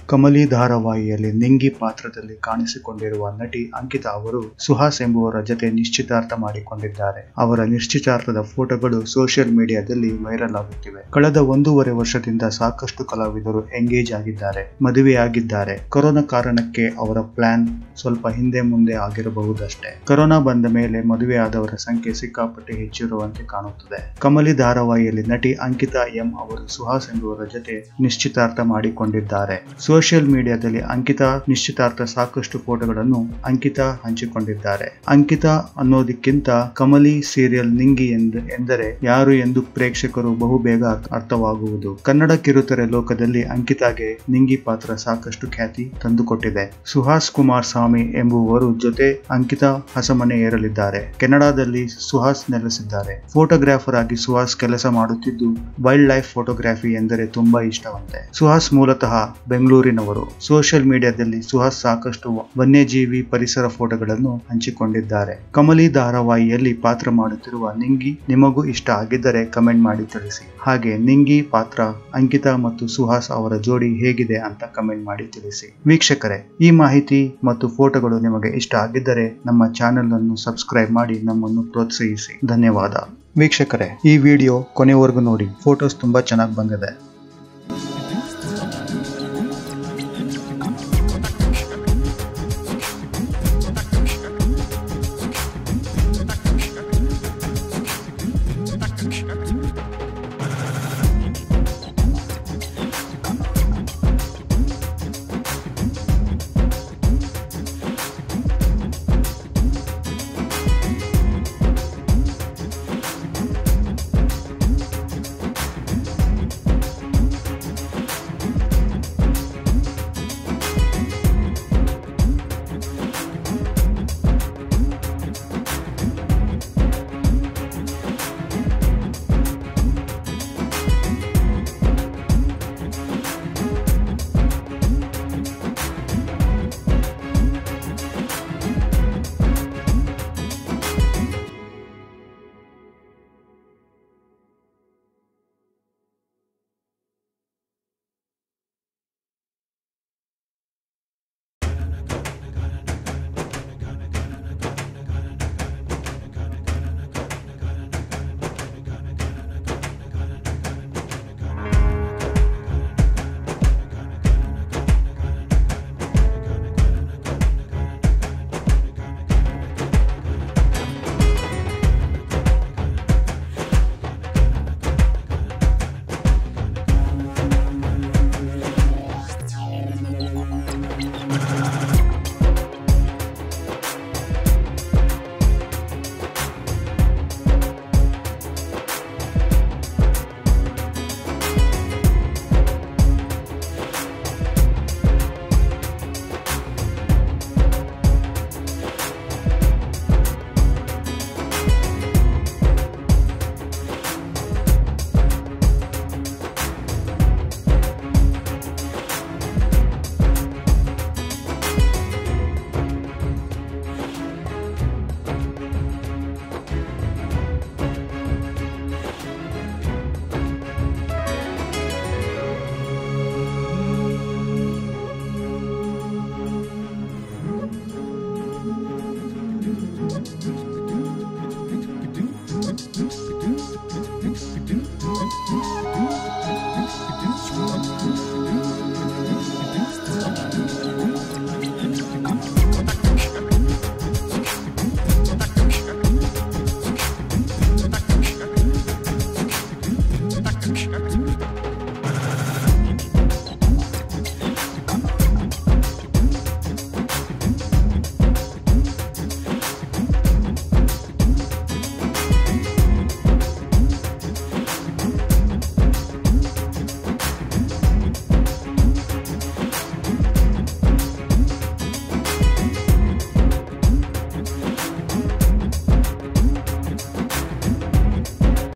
ಕಮಲಿ ಧಾರಾವಾಹಿಯಲ್ಲಿ ನಿಂಗಿ ಪಾತ್ರದಲ್ಲಿ ಕಾಣಿಸಿಕೊಂಡಿರುವ ನಟಿ ಅಂಕಿತಾ ಅವರು ಸುಹಾಸ್ ಎಂಬುವರ ಜೊತೆ ನಿಶ್ಚಿತಾರ್ಥ ಮಾಡಿಕೊಂಡಿದ್ದಾರೆ. ಅವರ ನಿಶ್ಚಿತಾರ್ಥದ ಫೋಟೋಗಳು ಸೋಷಿಯಲ್ ಮೀಡಿಯಾದಲ್ಲಿ ವೈರಲ್ ಆಗುತ್ತಿವೆ. ಕಳೆದ 1.5 ವರ್ಷದಿಂದ ಸಾಕಷ್ಟು ಕಲಾವಿದರು ಎಂಗೇಜ್ ಆಗಿದ್ದಾರೆ, ಮದುವೆಯಾಗಿದ್ದಾರೆ. ಕೊರೋನಾ ಕಾರಣಕ್ಕೆ ಅವರ ಪ್ಲಾನ್ ಸ್ವಲ್ಪ ಹಿಂದೆ ಮುಂದೆ ಆಗಿರಬಹುದಷ್ಟೇ. ಕೊರೋನಾ ಬಂದ ಮೇಲೆ ಮದುವೆಯಾದವರ ಸಂಖ್ಯೆ ಸಿಕ್ಕಾಪಟ್ಟೆ ಹೆಚ್ಚಿರುವಂತೆ ಕಾಣುತ್ತದೆ. ಕಮಲಿ ಧಾರಾವಾಹಿಯಲ್ಲಿ ನಟಿ ಅಂಕಿತಾ ಎಂ ಅವರು ಸುಹಾಸ್ ಎಂಬುವರ ಜೊತೆ ನಿಶ್ಚಿತಾರ್ಥ ಮಾಡಿಕೊಂಡಿದ್ದಾರೆ. ಸೋಷಿಯಲ್ ಮೀಡಿಯಾದಲ್ಲಿ ಅಂಕಿತಾ ನಿಶ್ಚಿತಾರ್ಥ ಸಾಕಷ್ಟು ಫೋಟೋಗಳನ್ನು ಅಂಕಿತಾ ಹಂಚಿಕೊಂಡಿದ್ದಾರೆ. ಅಂಕಿತಾ ಅನ್ನೋದಕ್ಕಿಂತ ಕಮಲಿ ಸೀರಿಯಲ್ ನಿಂಗಿ ಎಂದರೆ ಯಾರು ಎಂದು ಪ್ರೇಕ್ಷಕರು ಬಹುಬೇಗ ಅರ್ಥವಾಗುವುದು. ಕನ್ನಡ ಕಿರುತೆರೆ ಲೋಕದಲ್ಲಿ ಅಂಕಿತಾಗೆ ನಿಂಗಿ ಪಾತ್ರ ಸಾಕಷ್ಟು ಖ್ಯಾತಿ ತಂದುಕೊಟ್ಟಿದೆ. ಸುಹಾಸ್ ಕುಮಾರ್ ಸ್ವಾಮಿ ಎಂಬುವವರು ಜೊತೆ ಅಂಕಿತಾ ಹೊಸಮನೆ ಏರಲಿದ್ದಾರೆ. ಕೆನಡಾದಲ್ಲಿ ಸುಹಾಸ್ ನೆಲೆಸಿದ್ದಾರೆ. ಫೋಟೋಗ್ರಾಫರ್ ಆಗಿ ಸುಹಾಸ್ ಕೆಲಸ ಮಾಡುತ್ತಿದ್ದು ವೈಲ್ಡ್ ಲೈಫ್ ಫೋಟೋಗ್ರಫಿ ಎಂದರೆ ತುಂಬಾ ಇಷ್ಟವಂತೆ. ಸುಹಾಸ್ ಮೂಲತಃ ಬೆಂಗಳೂರಿನವರು. ಸೋಷಿಯಲ್ ಮೀಡಿಯಾದಲ್ಲಿ ಸುಹಾಸ್ ಸಾಕಷ್ಟು ವನ್ಯಜೀವಿ ಪರಿಸರ ಫೋಟೋಗಳನ್ನು ಹಂಚಿಕೊಂಡಿದ್ದಾರೆ. ಕಮಲಿ ಧಾರಾವಾಹಿಯಲ್ಲಿ ಪಾತ್ರ ಮಾಡುತ್ತಿರುವ ನಿಂಗಿ ನಿಮಗೂ ಇಷ್ಟ ಆಗಿದ್ದರೆ ಕಮೆಂಟ್ ಮಾಡಿ ತಿಳಿಸಿ. ಹಾಗೆ ನಿಂಗಿ ಪಾತ್ರ ಅಂಕಿತಾ ಮತ್ತು ಸುಹಾಸ್ ಅವರ ಜೋಡಿ ಹೇಗಿದೆ ಅಂತ ಕಮೆಂಟ್ ಮಾಡಿ ತಿಳಿಸಿ. ವೀಕ್ಷಕರೇ, ಈ ಮಾಹಿತಿ ಮತ್ತು ಫೋಟೋಗಳು ನಿಮಗೆ ಇಷ್ಟ ಆಗಿದ್ದರೆ ನಮ್ಮ ಚಾನೆಲ್ ಅನ್ನು ಸಬ್ಸ್ಕ್ರೈಬ್ ಮಾಡಿ ನಮ್ಮನ್ನು ಪ್ರೋತ್ಸಾಹಿಸಿ. ಧನ್ಯವಾದ. ವೀಕ್ಷಕರೇ, ಈ ವಿಡಿಯೋ ಕೊನೆವರೆಗೂ ನೋಡಿ. ಫೋಟೋಸ್ ತುಂಬಾ ಚೆನ್ನಾಗಿ ಬಂದಿದೆ.